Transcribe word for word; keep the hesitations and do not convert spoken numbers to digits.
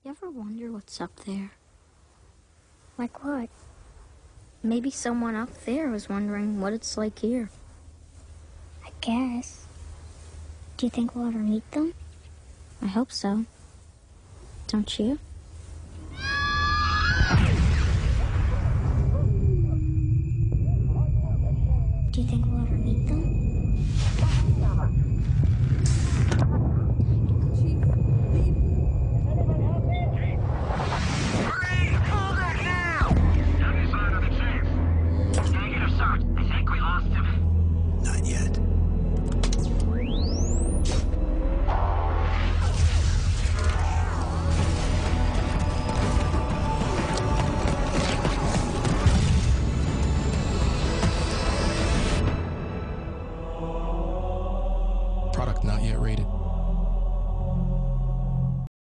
You ever wonder what's up there? Like what? Maybe someone up there was wondering what it's like here. I guess. Do you think we'll ever meet them? I hope so. Don't you?